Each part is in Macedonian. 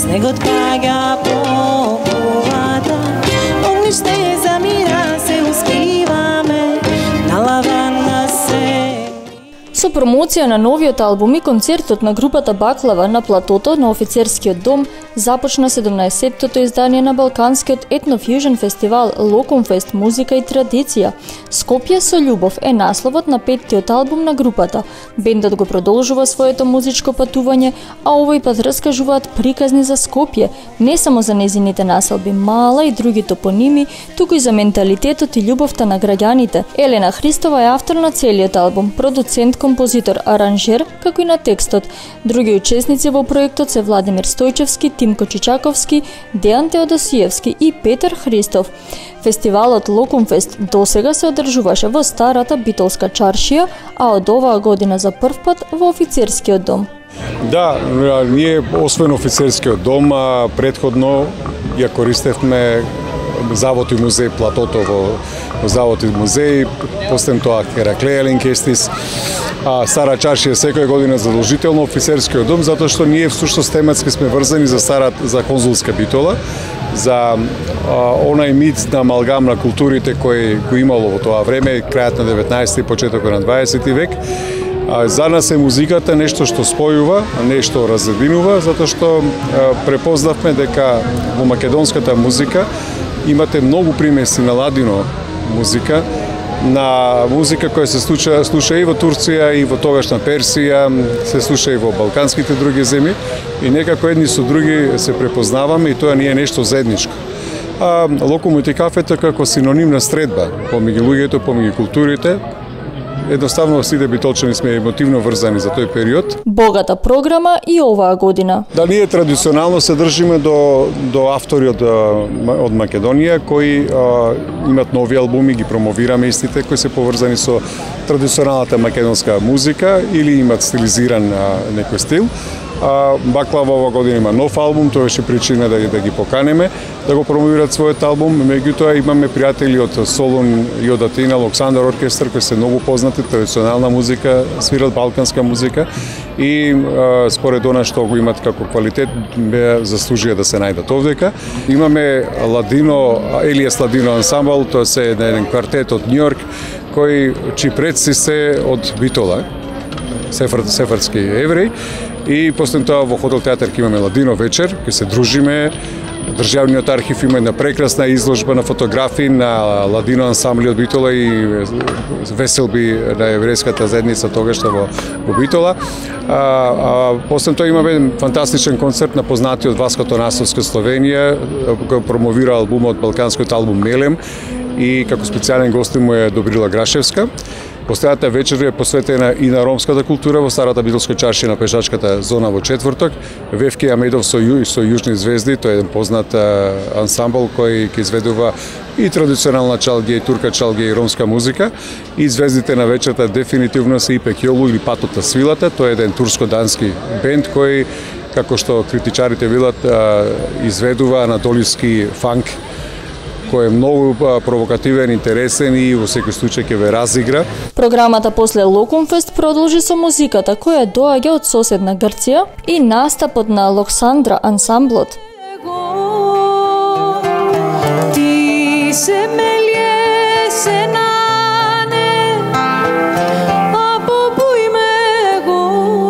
снегот паѓа по полата, огниште замира, се успиваме на лаванда се. Со промоција на новиот албум и концертот на групата Баклава на платото на Офицерскиот дом започна 17-тото издание на балканскиот етнофјужен фестивал Локумфест музика и традиција. Скопје со љубов е насловот на петтиот албум на групата. Бендот го продолжува своето музичко патување, а овој пат раскажуваат приказни за Скопје, не само за незините населби Мала и други топоними, туку и за менталитетот и љубовта на граѓаните. Елена Христова е автор на целиот албум, продуцент, композитор, аранжер, како и на текстот. Други учесници во проектот се Владимир Стојчевски, Тимко Чичаковски, Дејан Теодосиевски и Петар Христов. Фестивалот Локумфест досега се одржуваше во старата битолска чаршија, а од оваа година за прв пат во Офицерскиот дом. Да, ние освен Офицерскиот дом, претходно ја користевме Завод и музеј Платото во Завод и музеј, после тоа Хераклеја Линкестис, Стара чаршија секоја година задолжително Офицерскиот дом, затоа што ние всушност тематски сме врзани за конзулска Битола, за онај мит на амалгам на културите кој го имало во тоа време, крајот на 19 и почетокот на 20 век. За нас е музиката нешто што спојува, нешто разединува, затоа што препознавме дека во македонската музика имате многу примеси на ладино музика, на музика која се слуша и во Турција, и во тогашна Персија, се слуша и во балканските други земји, и некако едни со други се препознаваме и тоа не е нешто заедничко. Локумот и кафето како синоним на средба помеѓу луѓето, помеѓу културите. Едноставно сите битолчани сме емотивно врзани за тој период. Богата програма и оваа година. Да, ние традиционално се држиме до автори од Македонија кои имат нови албуми, ги промовираме истите кои се поврзани со традиционалната македонска музика или имат стилизиран некој стил. Баклава ова година има нов албум, тоа беше причина да ги поканеме да го промовират својот албум. Меѓутоа имаме пријатели од Солун и од Атина, Александар оркестар, кои се многу познати, традиционална музика, свират балканска музика и според она што го имат како квалитет, заслужија да се најдат овдека. Имаме Елиас Ладино ансамбл, тоа се еден квартет од Њујорк, чии предци се од Битола, сефардски евреи. И после тоа во Хотел театар ќе имаме Ладино вечер, ќе се дружиме. Државниот архив има една прекрасна изложба на фотографии на Ладино ансамбли од Битола и веселби на еврејската заедница тогашна во Битола. После тоа имаме фантастичен концерт на познатиот Васко Тонасовска Словенија, кој промовира албумот, балканскиот албум Мелем, и како специјален гостин му е Добрила Грашевска. Последната вечер е посветена и на ромската култура во старата битолска чаршија на пешачката зона во четврток. Вевки Амедов со Јужни звезди, тој е еден познат ансамбл кој ќе изведува и традиционална чалгија, и турка чалгија, и ромска музика. И звездите на вечерта дефинитивно се Ипек Јолу или Патота Свилата, тој е еден турско-дански бенд кој, како што критичарите велат, изведува анатолиски фанк, кој е многу провокативен, интересен и во секој случај ќе ве разигра. Програмата после Локумфест продолжи со музиката која доаѓа од соседна Грција и настапот на Александра ансамблот. Ти се мелје се нане, апо бујме го,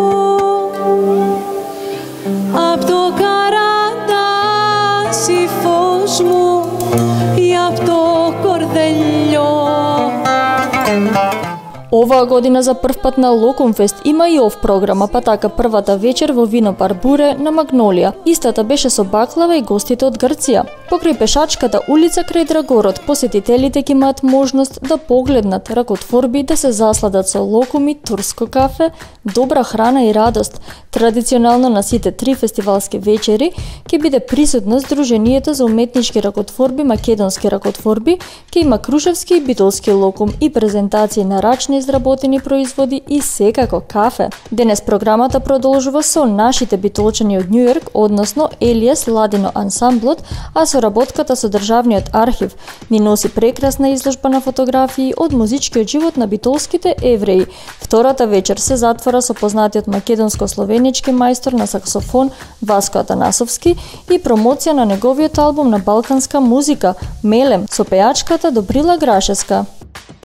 апто каранда си фошму, Оваа година за прв пат на Локумфест има и ов програма, па така првата вечер во Винопар Буре на Магнолија. Истата беше со Баклава и гостите од Грција. Покрај пешачката улица крај Драгород, посетителите ќе имаат можност да погледнат ракотворби, да се засладат со локуми, турско кафе, добра храна и радост. Традиционално на сите 3 фестивалски вечери ќе биде присутно Сдруженијето за уметнички ракотворби, македонски ракотворби, ќе има крушевски и битолски локум и презентации на рачни изработки преработени производи и секако кафе. Денес програмата продолжува со нашите битолчани од Њујорк, односно Елиас Ладино ансамблот, а соработката со Државниот архив ни носи прекрасна изложба на фотографии од музичкиот живот на битолските евреи. Втората вечер се затвора со познатиот македонско-словенички мајстор на саксофон Васко Атанасовски и промоција на неговиот албум на балканска музика Мелем со пејачката Добрила Грашевска.